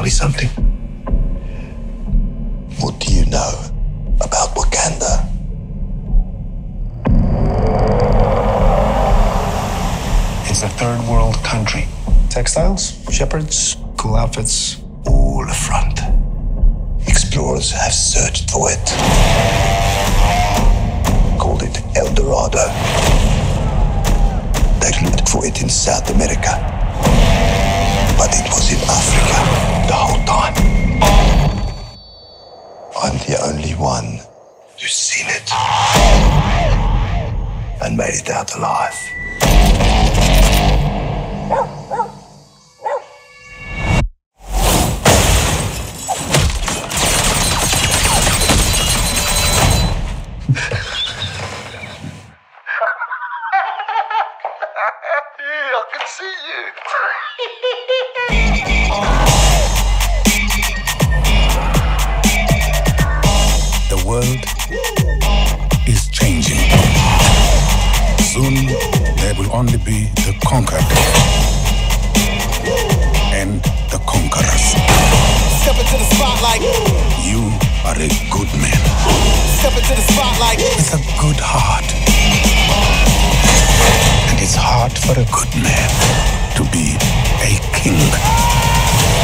tell me something. What do you know about Wakanda? It's a third world country. Textiles, shepherds, cool outfits. All a front. Explorers have searched for it. Called it El Dorado. They looked for it in South America. But it was in Africa the whole time. I'm the only one who's seen it. And made it out alive. I can see you. The world is changing. Soon there will only be the conquered and the conquerors. Step into the spotlight. You are a good man. Step into the spotlight. It's a good heart. And it's hard for a good man to be a king.